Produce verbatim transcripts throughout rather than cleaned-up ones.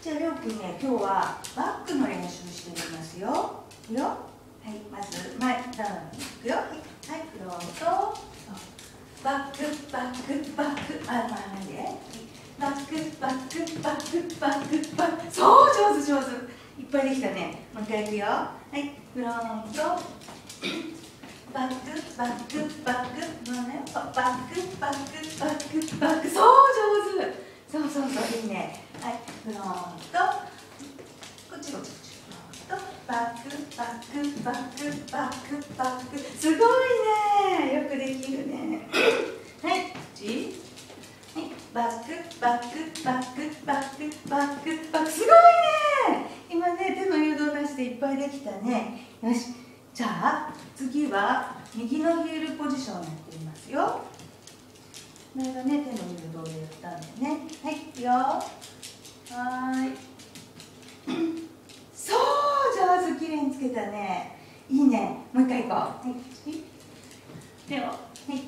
じゃありょうくんね、今日はバックの練習してみますよ。いくよ。はい、まず前、ダウンいくよ。はい、はい、フロント。バック、バック、バック、あ、まあ、なんで。バック、バック、バック、バック、バック。そう、上手、上手。いっぱいできたね。もう一回いくよ。はい、フロント。バック、バック、バック。もうね、バック、バック、バック、バック。そう、上手。そうそうそう、いいね。はい、フロント。こっちこっちこっち。フロント。バック、バック、バック、バック、バック。すごいね。よくできるね。はい、こっち。はい、バック、バック、バック、バック、バック、バック。すごいね。今ね、手の誘導なしでいっぱいできたね。よし。じゃあ、次は右のヒールポジションをやってみますよ。これがね、手の誘導でやったんだよね。はい、いくよ。はーい。そう、上手、きれいにつけたね。いいね。もう一回いこう。はい。手を。はい。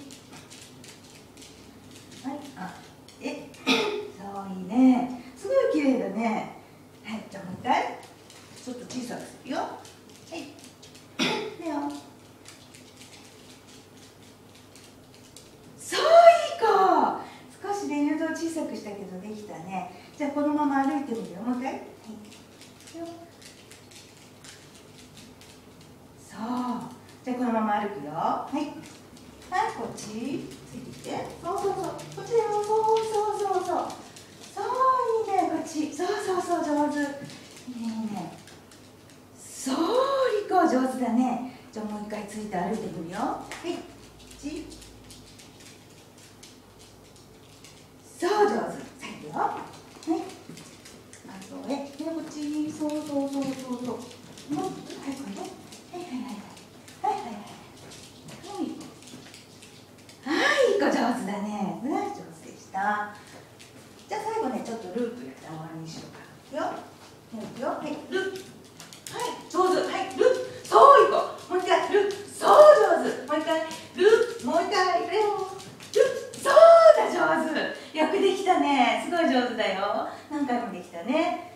はい。あ、え。そう、いいね。すごいきれいだね。はい、じゃあもう一回。ちょっと小さくするよ。はい。手を。少しね、誘導小さくしたけどできたね。じゃあこのまま歩いてみるよ。もう一回。はい、そう。じゃあこのまま歩くよ。はい。はい、こっち。ついてきて。そうそうそう。こっちだよ。そうそうそうそう。そう、いいね。こっち。そうそうそう。上手。いいね、いいね。そう、リコ上手だね。じゃあもう一回ついて歩いてみるよ。はい。こっち。そう、上手。最後よ。はい。あとへ。ね、こっち。そうそうそうそうそう。もう、はい、これね。はいはいはいはい。はいはいはい。はい。はい、いい子上手だね。うん、上手でした。じゃあ最後ね、ちょっとループやって終わりにしようか。いくよ。いくよ。はい、ループ。はい、上手。はい、ループ。そう、いい子。もう一回、ループ。そう、上手。もう一回、ループ。もう一回、レオ。そうだ、上手。よくできたね。すごい上手だよ。何回もできたね。